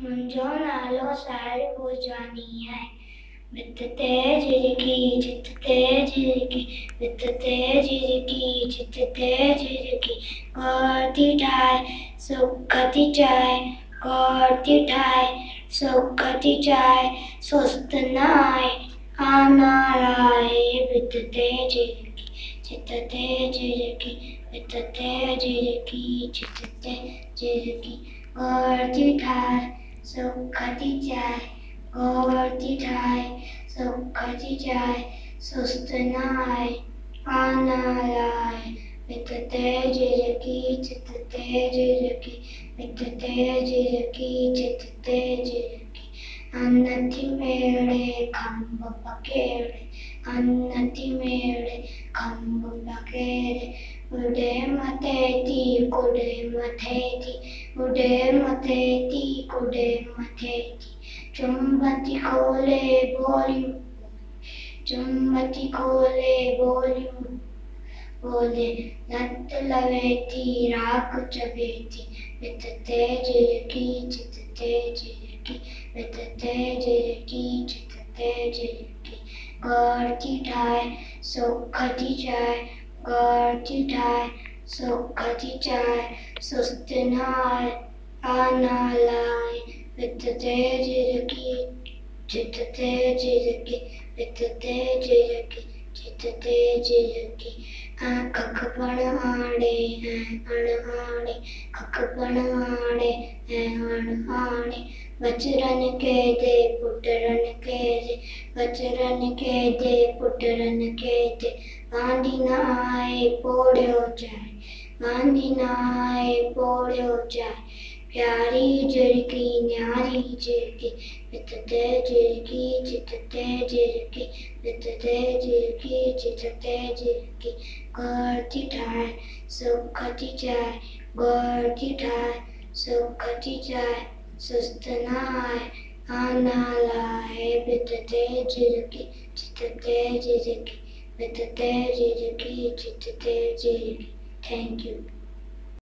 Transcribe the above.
मुंहिंजो नालो साहिल भोजवानी आहे। वित ते झिरकी चित ते झिरकी, वित ते झिरकी चित ते झिरकी, गोड़ थी ठाहे सुख थी चाहे, गोड़ थी ठाहे सुख थी चाहे, सुस्त न आहे आना लाए। वित ते झिरकी चित ते झिरकी, वित ते झिरकी चित ते झिरकी, गोड़ थी ठाहे सुख थी चाहे, गोड़ थी ठाहे सुख थी चाहे, सुस्त न आहे आना लाए। वित ते झिरकी चित ते झिरकी, वित ते झिरकी चित ते झिरकी, अन्न थी मेड़े खंभ पकेड़े, अन्न थी मेड़े खंभ पकेड़े, उडे मथे थी कुडे मथे थी, उडे मथे थी कुडे मथे थी, चुंबती खोले बोलियूं, चुंबती खोले बोलियूं बोले, लत लवे थी राख चबे थी। वित ते झिरकी चित ते झिरकी, वित ते झिरकी चित ते झिरकी, गोड़ थी ठाहे सुख थी चाहे, गोड़ थी ठाहे सुख थी चाहे, सुस्त न आहे आना लाए। वित ते झिरकी चित ते झिरकी, वित ते झिरकी चित ते झिरकी, खखपण आड़े ऐं अणहाणे, खखपण आड़े ऐं अणहाणे, बचरन खे दे पुटरन खे दे, बचरन खे दे पुटरन खे दे, वांदी न आहे पोड़ियो चाहे, वांदी न आहे पोड़ियो चाहे, प्यारी झिरकी न्यारी झिरकी, वित ते झिरकी चित ते झिरकी, वित ते झिरकी चित ते झिरकी, गोड़ थी ठाहे सुख थी चाहे, गोड़ थी ठाहे सुख थी चाहे, सुस्त न आहे आना लाए। वित ते झिरकी चित ते झिरकी, वित ते झिरकी चित ते झिरकी। Thank you.